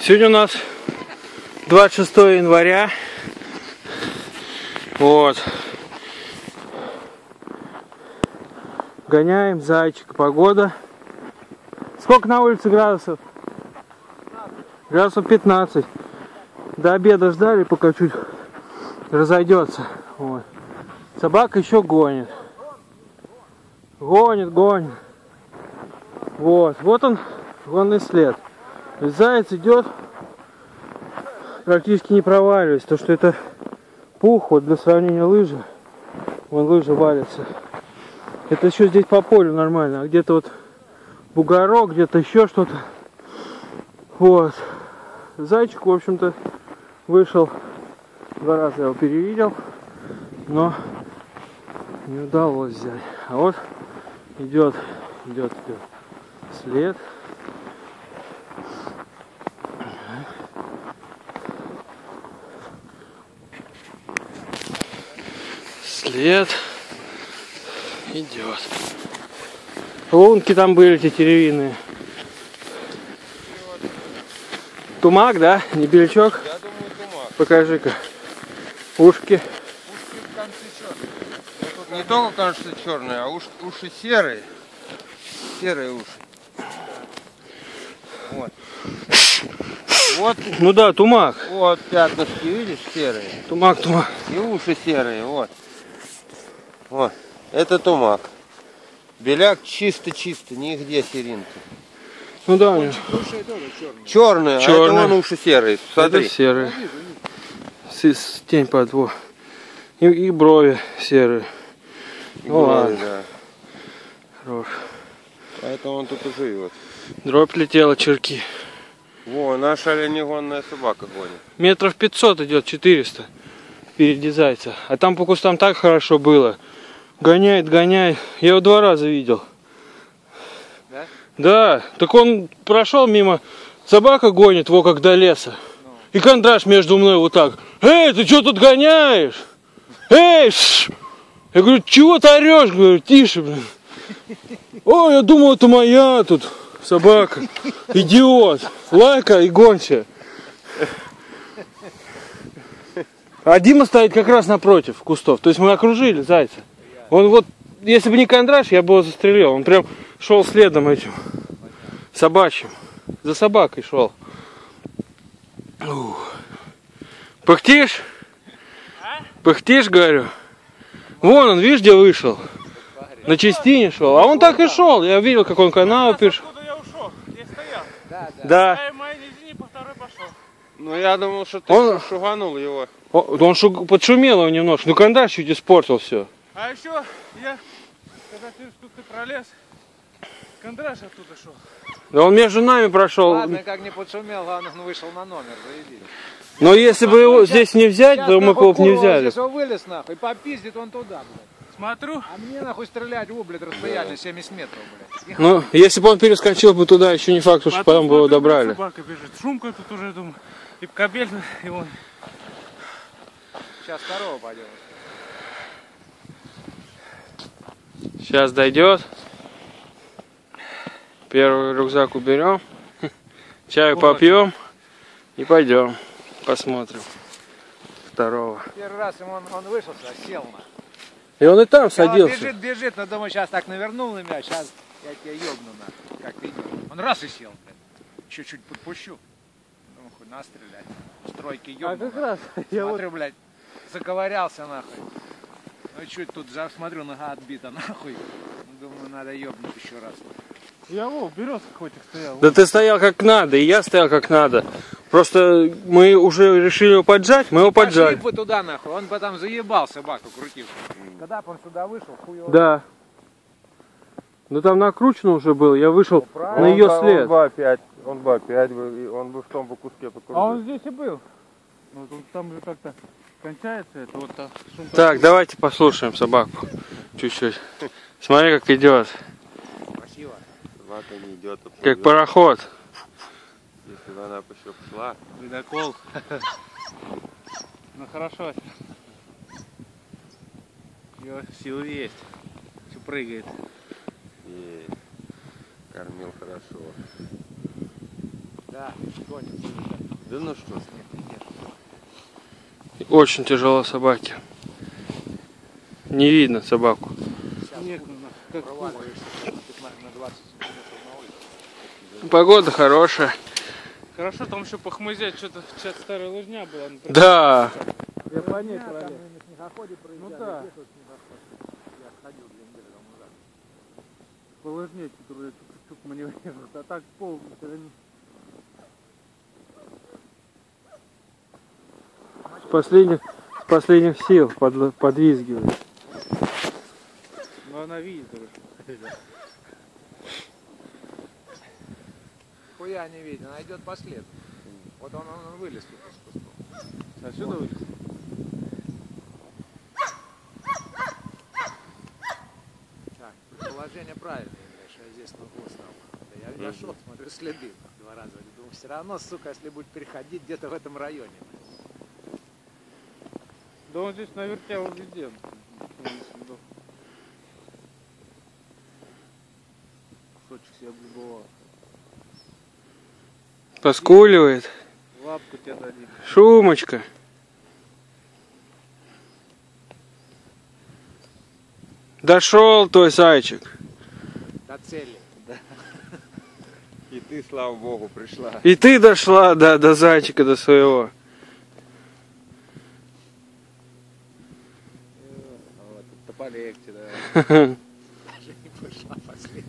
Сегодня у нас 26 января. Вот. Гоняем зайчика. Погода. Сколько на улице градусов? 15. Градусов 15. До обеда ждали, пока чуть разойдется. Вот. Собака еще гонит. Гонит. Вот он, гонный след. И заяц идет, практически не проваливаясь, то что это пух, вот для сравнения лыжи. Вон лыжи валятся. Это еще здесь по полю нормально, а где-то вот бугорок, где-то еще что-то. Вот. Зайчик, в общем-то, вышел. 2 раза я его перевидел, но не удалось взять. А вот идет след. След идет. Лунки там были эти теревиные. Тумак, да? Не белячок? Я думаю, тумак. Покажи-ка. Ушки. Ушки в конце черные. Тут не только, кажется, черные, а уши серые. Серые уши. Вот. Вот. Ну да, тумак. Вот пятнышки, видишь, серые. Тумак. И уши серые, вот. Вот. Это тумак. Беляк чисто, нигде серинки. Ну да, Уши черные, а это вон уши серые. Смотри. это серые. Тень под во. И брови серые. И Ну брови, ладно. да. Хорош. Поэтому он тут и живет. Дробь летела, черки. Во, наша оленегонная собака гонит. Метров 500 идет, 400 впереди зайца. А там по кустам так хорошо было. Гоняет. Я его 2 раза видел. Да? Да, так он прошел мимо, собака гонит его как до леса. И Кондраш между мной вот так. Эй, ты что тут гоняешь? Эй! Я говорю, чего ты орешь? Говорю, тише, блин. Ой, я думал, это моя тут собака. Идиот. Лайка и гончая. А Дима стоит как раз напротив кустов. То есть мы окружили зайца. Он вот, если бы не Кондраш, я бы его застрелил. Он прям шел следом этим собачьим. За собакой шел. Пыхтишь? Пыхтишь, говорю. Вон он, видишь, где вышел? На частине шел. А он так и шел. Я видел, как он канал пишет. Откуда я ушел? Я стоял. Да. Я ему извини, по второй пошел. Ну я думал, что ты Он- шуганул его. Он подшумел его немножко. Ну Кондраш чуть испортил все. А еще я, когда ты пролез, Кондраш оттуда шел. Да он между нами прошел. Ладно, как не подшумел, главное, он вышел на номер, заявили. Но если бы его здесь не взять, то мы бы его не взяли. Здесь он вылез, нахуй, попиздит он туда, блядь. Смотрю, А мне, нахуй, стрелять, блядь, расстояние 70 метров, блядь. Ну, если бы он перескочил бы туда, еще не факт, что потом бы его смотрю, добрали. собака бежит. Шумка тут уже, думаю. И кобель, и он. Сейчас второго пойдем. Сейчас дойдет. Первый рюкзак уберем. Чаю попьем и пойдем. Посмотрим. Второго. Первый раз ему он вышел, сел, нахуй. И он и там садился. Бежит, но думаю, сейчас так навернул на меня, сейчас я тебя ёбну, нахуй, как ты идешь. Он раз и сел, блядь. Чуть-чуть подпущу. Думаю, хоть настрелять. Стройки ёбну. как раз Смотрю, блядь, заковырялся, нахуй. Ну чуть тут, смотрю, нога отбита, нахуй. Ну, думаю, надо ёбнуть еще раз. Я вов, березка хоть стоял. Да ты стоял как надо, и я стоял как надо. Просто мы уже решили его поджать, мы его поджали. Пошли бы туда, нахуй, он потом заебал собаку, крутив. Когда бы он сюда вышел, хуй его. Да. Ну там накручено уже было, я вышел на ее след. Он бы опять, он бы в том бы куске покрутил. А он здесь и был. Ну, там же как-то кончается это вот так. Шумка. Так, давайте послушаем собаку. Чуть-чуть. Смотри, как идет. Красиво. Собака не идет, а Как плывет. пароход. Если бы она еще пошла. Ледокол. Ну хорошо. Ее силы есть. Все прыгает. И кормил хорошо. Да, гонится. Да ну что? Очень тяжело собаке. Не видно собаку. Сейчас как проваливаешься на 20 сантиметров на улице. Погода хорошая. Хорошо, там еще похмызять, что-то сейчас старая лыжня была. Например. Да. Я по ней Там пролез. мы на снегоходе проезжали. Ну да. Где тут снегоход? Я сходил 2 недели тому назад. По лыжне, которую чук-чук маневрирует. А так пол... С последних сил подвизгивает. Но она видит уже. Хуя не видно, она идет по следу. Вот он вылез тут из кустов. Отсюда вылез? Так, предположение правильное, что я здесь на углу стал. Я шел, смотрю, следы 2 раза. Думаю, все равно, сука, если будет переходить где-то в этом районе. Да он здесь наверняка везде. Кусочек себе облюбовал. Поскуливает. Лапку тебе дадим. Шумочка. Дошел твой зайчик. До цели. И ты, слава богу, пришла. И ты дошла, да, до зайчика, до своего. Вот, это полегче, да. Даже не пошла по следу.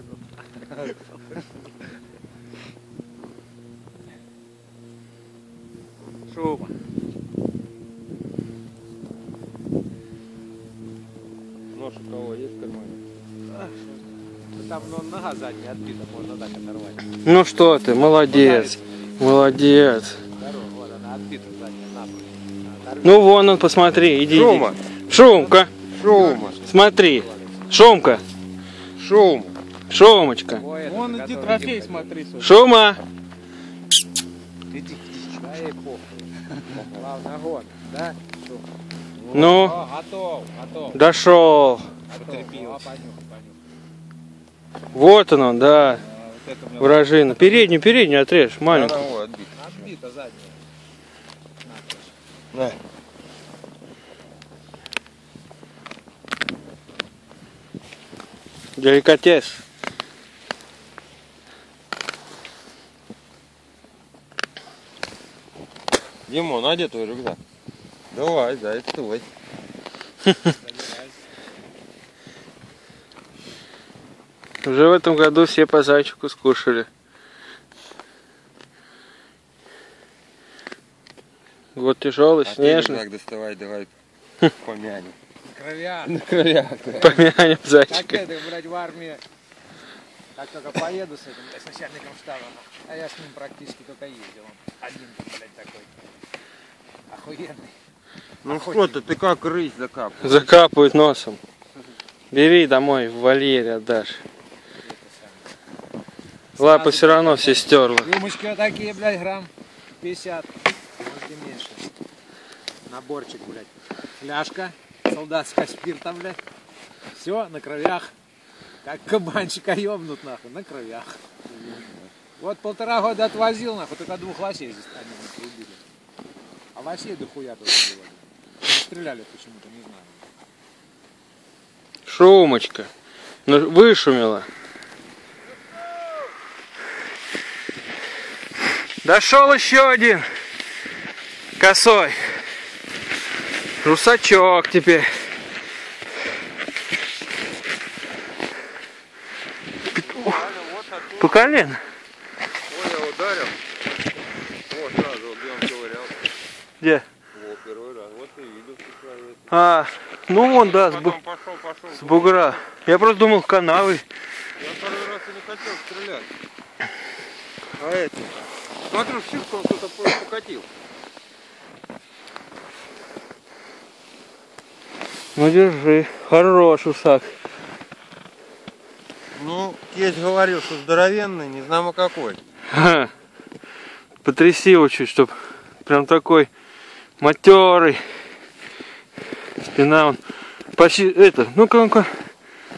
Шума. Нож у кого есть в кармане? Там нога задняя отбита, можно так оторвать. Ну что ты, молодец. Молодец. Здорово, вот она отбита задняя напрочь. Ну вон он, посмотри, иди. Шума. Иди. Шумка. Шума. Смотри. Шумка. Шум. Шумочка. Вон иди трофей смотри. Свой. Шума. Иди, да ей похуй. Главное гон, да? Ну, О, готов. дошел. Потерпелся. Понюхай. Вот он, да. Вот это у меня Вражина. Переднюю отрежь, маленькую. Она вот отбита. Отбита задняя. На. Деликатес. Димон, а где твой рюкзак? Давай, да, это твой. Уже в этом году все по зайчику скушали. Вот тяжелый, А ты снежный. рюкзак доставай, давай помянем. Кровяк. На краях. Помянем Как зайчика. это, блядь, в армии. Как только поеду с этим, блядь, с начальником штаба. А я с ним практически только ездил. Он один, блядь, такой. Охуенный. Ну что ты как рысь закапываешь? Закапывает носом. Бери домой, в вольере отдашь. Лапы все равно все стерла. Рюмочки вот такие, блядь, грамм 50. Может и меньше. Наборчик, блядь. Фляжка солдатская спирта, блядь. Все на кровях. Как кабанчика ёбнут, нахуй, на кровях. Вот 1,5 года отвозил, нахуй, только 2 лосей здесь они убили. А лосей дохуя тоже было. Не стреляли почему-то, не знаю. Шумочка. Ну, вышумела. Дошел еще один. Косой. Русачок теперь. По колено. Ой, я ударил. Вот сразу, где он ковырялся. Где? Вот первый раз. Вот и видел. А, ну вон, да, Потом пошел. с бугра. Я просто думал, канавы. Я второй раз и не хотел стрелять. А это? Смотрю, щипком кто-то покатил. Ну держи. Хорош усак. Ну, есть говорил, что здоровенный, не знамо какой. Ха. Потряси его чуть, чтоб прям такой матерый. Спина он почти это, ну-ка,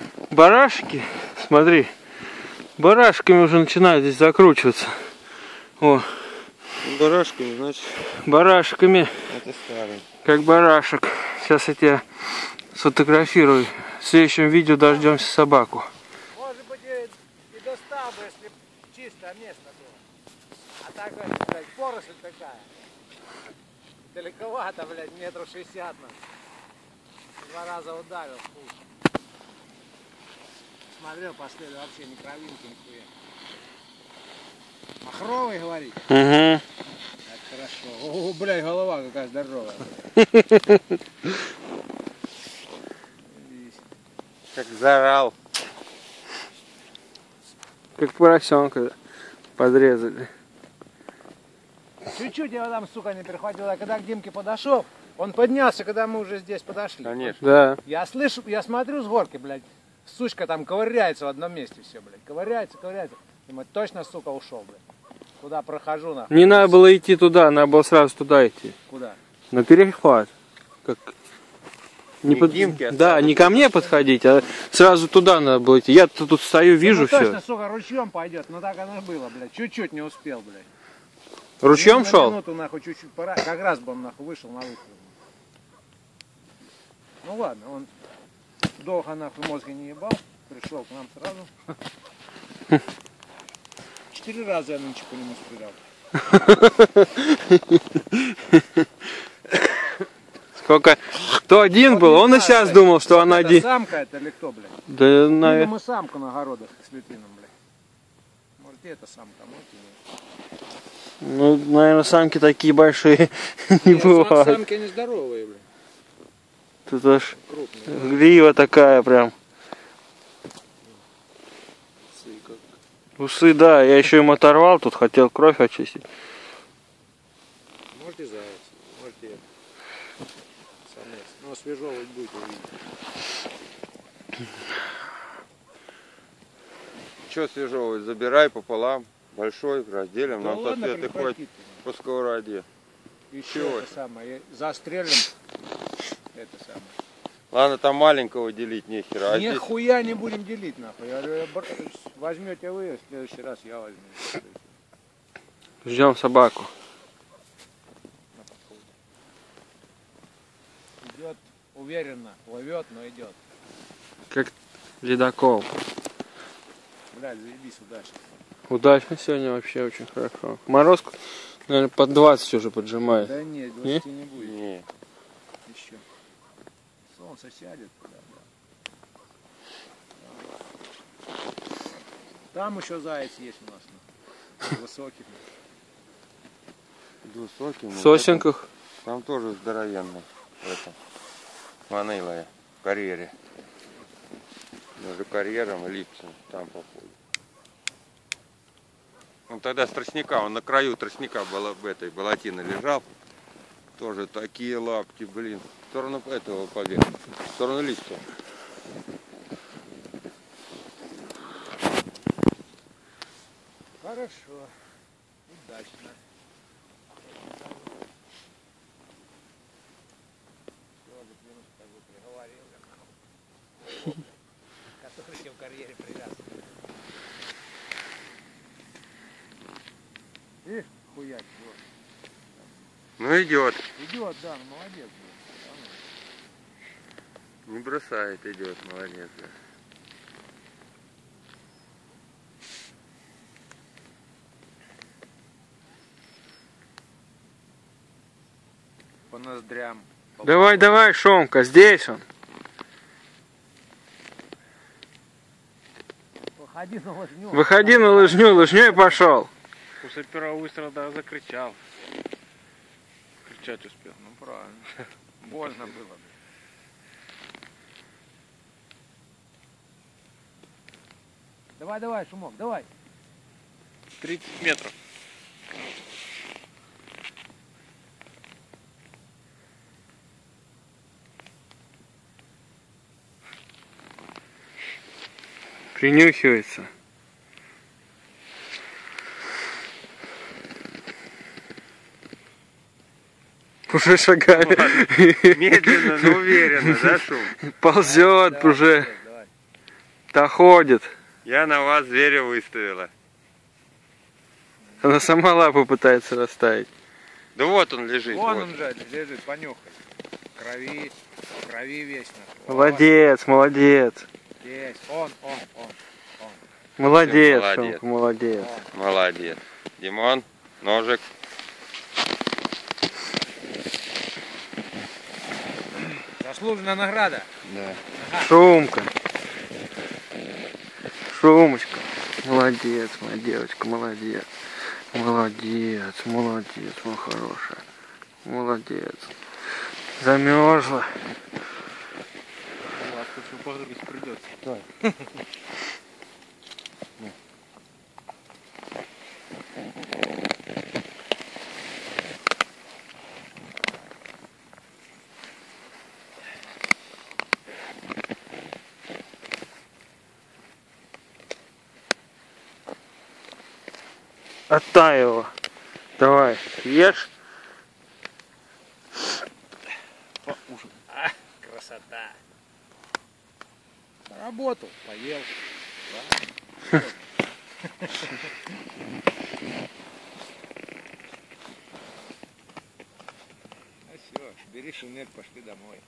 барашки, смотри, барашками уже начинают здесь закручиваться. О, Барашками, значит, барашками. это старый. Как барашек. Сейчас я тебя сфотографирую. В следующем видео дождемся собаку. Может быть, и достал бы, если чистое место было. А так, блядь, поросль такая. Далековато, блядь, 1,60 м. 2 раза ударил, фу. Смотрел последний, вообще ни кровинки, нихуя. Махровый, говорит? Угу. Так хорошо. О, блядь, голова какая здоровая. Как заорал. Как поросенка подрезали. Чуть-чуть его там, сука, не перехватил. А когда к Димке подошел, он поднялся, когда мы уже здесь подошли. Конечно. Да. Я слышу, я смотрю с горки, блядь, сучка там ковыряется в одном месте все, блядь. Ковыряется. Думаю, точно, сука, ушел, блядь. Куда прохожу, нахуй. Не надо было идти туда, надо было сразу туда идти. Куда? На перехват. Как... Не к Димке, а Да, сразу не ко мне подходить, а сразу туда надо было идти. Я тут стою, вижу все. Точно, сука, ручьем пойдет, но так оно и было, блядь. Чуть-чуть не успел, блядь. Ручьем На шел? минуту, нахуй, чуть-чуть пора. Как раз бы он, нахуй, вышел на выход. Ну ладно, он долго, нахуй, мозга не ебал. Пришел к нам сразу. 4 раза я нынче по нему стрелял. Сколько? Кто один Вот был, не он и знаю, сейчас блядь, думал, что вот он это один. самка это или кто, блядь? Да, Или мы самку на огородах с Литвином, блядь. Может, и это самка, может, и нет. Ну, наверное, самки такие большие не бывают. Самки не здоровые, блядь. Тут аж Крупные. грива такая прям. Усы, да, я еще им оторвал, тут хотел кровь очистить. Может, и заяц, может, и это. Самец. Но освежевывать будет, увидеть. Че свежего, забирай пополам, большой, разделим, Да нам ладно, соответственно хоть прихватить. по сковороде. Еще Чего это самое, застрелим. Это самое. Ладно, там маленького делить нехера, а здесь Нихуя не будем делить, нахуй. Я говорю, возьмете вы, в следующий раз я возьму. Ждем собаку. На подходе. Идет уверенно, плывет, но идет. Как ледокол. Блядь, заебись, удачно. Удачно сегодня вообще очень хорошо. Мороз, наверное, под 20 уже поджимает. Да нет, 20 не будет. не. Еще. Солнце сядет. Да. Там еще заяц есть у нас. Высокий. Высокий. В сосенках. Там тоже здоровенный. Это. Манылая. В карьере. Между карьером и Липцем. Там походу. Он тогда с тростника, он на краю тростника этой болотины лежал. Тоже такие лапки, блин. В сторону этого побег. В сторону Липца. Хорошо. Удачно. Который в карьере привязан. Эх, хуять, вот. Ну идет. Идет, да, ну молодец. Не бросает, идет, молодец. Да. По ноздрям. Давай, давай, Шомка, здесь он. Выходи на лыжню. Выходи на лыжню, лыжней пошел. После первого выстрела даже закричал. Кричать успел. Ну правильно. Больно было. Давай, давай, Шумок, давай. 30 метров. Принюхивается. Уже шагает. Медленно, но уверенно, да, Шум? Ползет Давай, уже. давай. Доходит. Я на вас зверя выставила. Она сама лапу пытается расставить. Да вот он лежит. Вон вот. он же лежит, понюхай. В крови весь. нахуй. Молодец, молодец. Здесь, он. Молодец, молодец. Шумка, молодец. Молодец. Димон, ножик. Заслуженная награда. Да. Шумка. Шумочка. Молодец, моя девочка, молодец. Молодец, молодец, моя хорошая. Молодец. Замерзла. Ласку все погрузить придется. Оттаяло. Давай, ешь. Красота. Работал, поел. Ну все, бери шинель, пошли домой.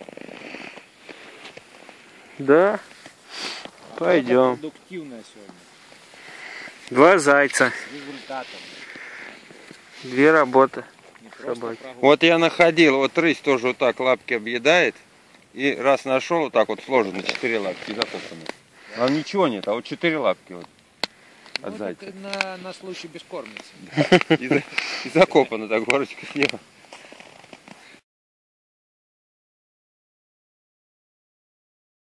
Да. Пойдем. Продуктивная сегодня. 2 зайца. С результатом. 2 работы. Не просто Собаки. прогулка. Вот я находил, вот рысь тоже вот так лапки объедает. И раз нашел, вот так вот сложено 4 лапки закопаны. А ничего нет, а вот 4 лапки вот от Ну, зайца. так на случай бескормицы. И закопано так горочка слева.